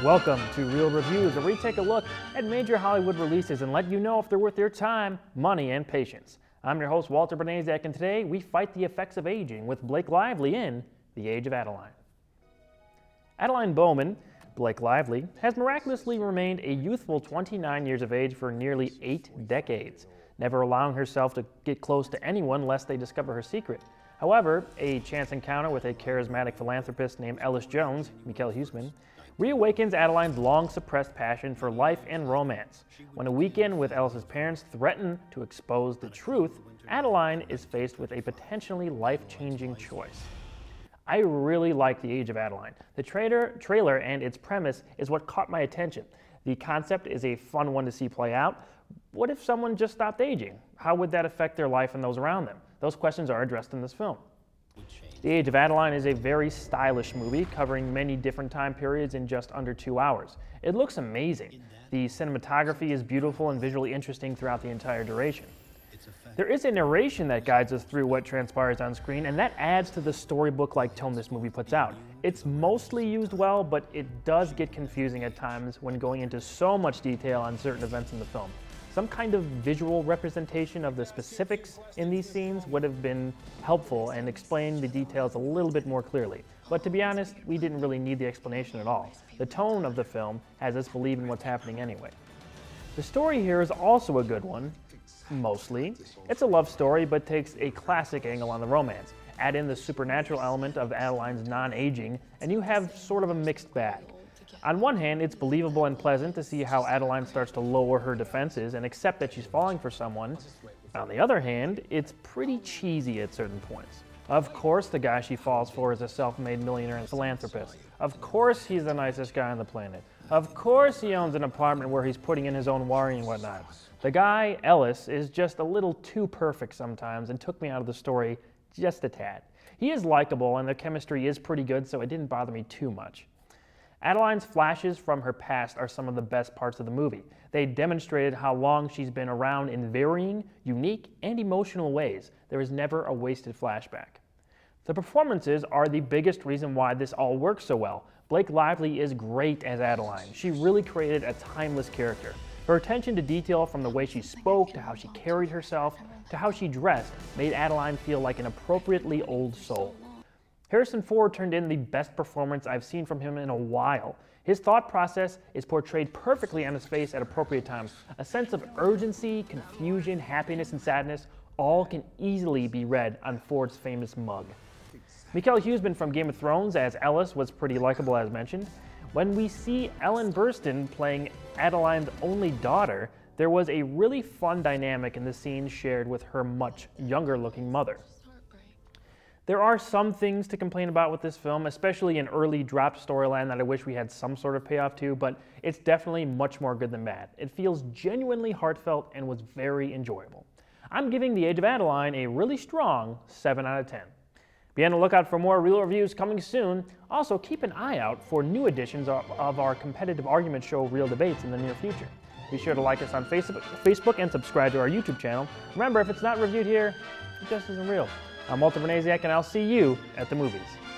Welcome to Real Reviews, where we take a look at major Hollywood releases and let you know if they're worth your time, money, and patience. I'm your host, Walter Banasiak, and today we fight the effects of aging with Blake Lively in The Age of Adaline. Adaline Bowman, Blake Lively, has miraculously remained a youthful 29 years of age for nearly 8 decades, never allowing herself to get close to anyone lest they discover her secret. However, a chance encounter with a charismatic philanthropist named Ellis Jones, Mikel Huisman, reawakens Adaline's long-suppressed passion for life and romance. When a weekend with Ellis's parents threaten to expose the truth, Adaline is faced with a potentially life-changing choice. I really like The Age of Adaline. The trailer and its premise is what caught my attention. The concept is a fun one to see play out. What if someone just stopped aging? How would that affect their life and those around them? Those questions are addressed in this film. The Age of Adaline is a very stylish movie covering many different time periods in just under 2 hours. It looks amazing. The cinematography is beautiful and visually interesting throughout the entire duration. There is a narration that guides us through what transpires on screen, and that adds to the storybook-like tone this movie puts out. It's mostly used well, but it does get confusing at times when going into so much detail on certain events in the film. Some kind of visual representation of the specifics in these scenes would have been helpful and explained the details a little bit more clearly. But to be honest, we didn't really need the explanation at all. The tone of the film has us believe in what's happening anyway. The story here is also a good one, mostly. It's a love story, but takes a classic angle on the romance. Add in the supernatural element of Adaline's non-aging, and you have sort of a mixed bag. On one hand, it's believable and pleasant to see how Adaline starts to lower her defenses and accept that she's falling for someone. On the other hand, it's pretty cheesy at certain points. Of course the guy she falls for is a self-made millionaire and philanthropist. Of course he's the nicest guy on the planet. Of course he owns an apartment where he's putting in his own wiring and whatnot. The guy, Ellis, is just a little too perfect sometimes and took me out of the story just a tad. He is likable and the chemistry is pretty good, so it didn't bother me too much. Adaline's flashes from her past are some of the best parts of the movie. They demonstrated how long she's been around in varying, unique, and emotional ways. There is never a wasted flashback. The performances are the biggest reason why this all works so well. Blake Lively is great as Adaline. She really created a timeless character. Her attention to detail, from the way she spoke to how she carried herself to how she dressed, made Adaline feel like an appropriately old soul. Harrison Ford turned in the best performance I've seen from him in a while. His thought process is portrayed perfectly on his face at appropriate times. A sense of urgency, confusion, happiness, and sadness all can easily be read on Ford's famous mug. Mikel Huisman from Game of Thrones as Ellis was pretty likable, as mentioned. When we see Ellen Burstyn playing Adaline's only daughter, there was a really fun dynamic in the scene shared with her much younger-looking mother. There are some things to complain about with this film, especially an early drop storyline that I wish we had some sort of payoff to, but it's definitely much more good than bad. It feels genuinely heartfelt and was very enjoyable. I'm giving The Age of Adaline a really strong 7 out of 10. Be on the lookout for more real reviews coming soon. Also, keep an eye out for new editions of our competitive argument show, Real Debates, in the near future. Be sure to like us on Facebook and subscribe to our YouTube channel. Remember, if it's not reviewed here, it just isn't real. I'm Walter Banasiak, and I'll see you at the movies.